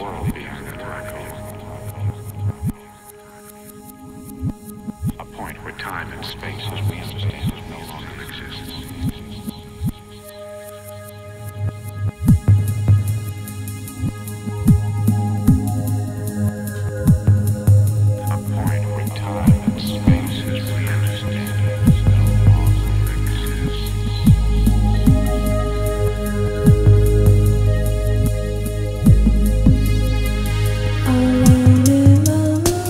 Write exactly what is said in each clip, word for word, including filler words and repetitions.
world behind the black hole. A point where time and space as we understand it no longer exists. A point where time and space as we understand it no longer exists. Alone in the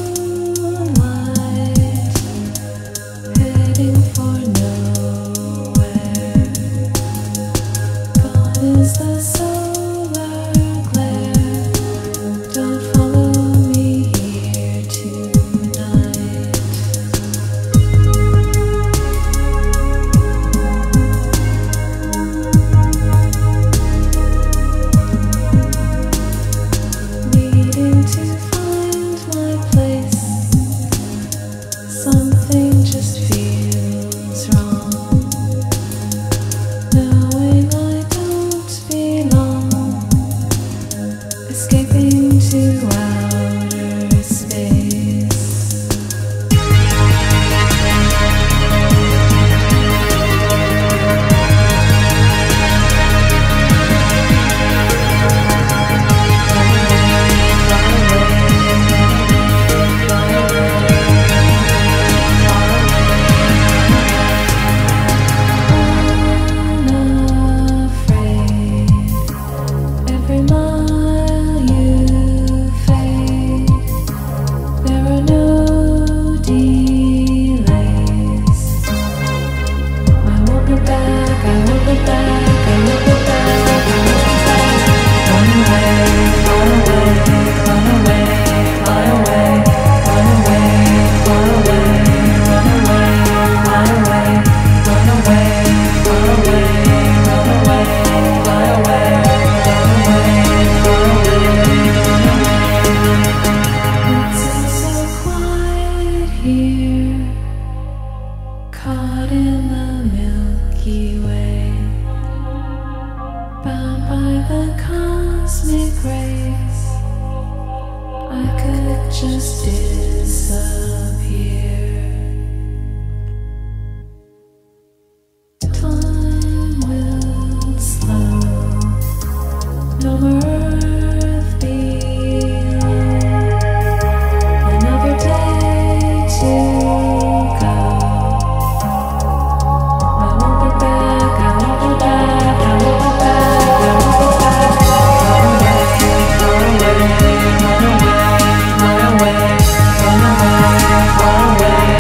moonlight, heading for nowhere. Gone is the solar glare. Don't follow me here tonight. Needing to find my place. Something just feels wrong. Knowing I don't belong. Escaping to outer space. Unafraid, every mile you fade. There are no delays. I won't look back, I won't look back, I won't look back, I won't look back. Run away, far away, run away, fly away, run away, far away, run away, fly away, run away, far away, run away, fly away, run away, far away, run away. It's so quiet here, caught in the Milky Way, bound by the cosmic rays. I could just disappear. Time will slow, no more earth below. Another day to go. I won't look back, I won't look back, I won't look back, I won't look back. Run away, run away, run away, run away, run away, far away.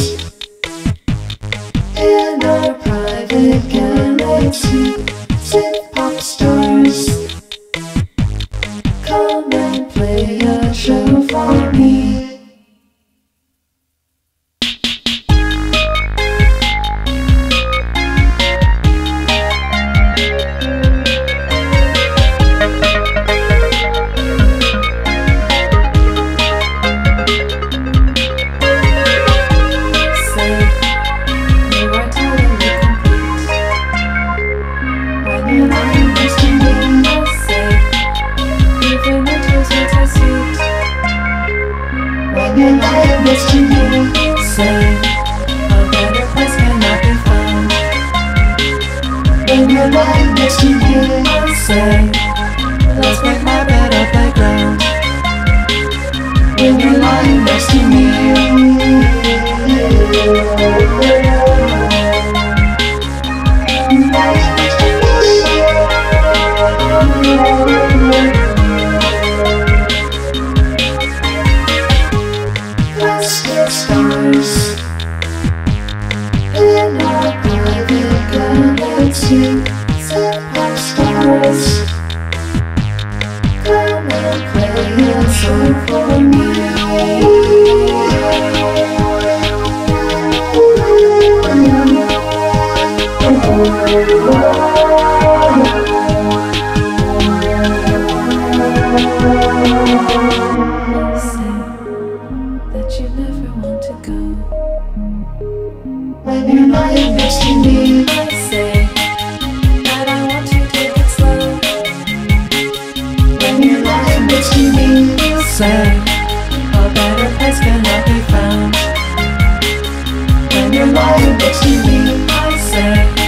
in our private galaxy. Synth pop stars, come and play a show for me. When you're lying next to me, say a better place cannot be found. When you're lying next to me, say let's make my bed a playground. When you're lying next to me, stars in our private galaxy. Synth pop stars, come and play a song for me. When you're lying next to me, I say that I want to take it slow. When you're lying next to me, you say a better place cannot be found. When you're lying next to me, I say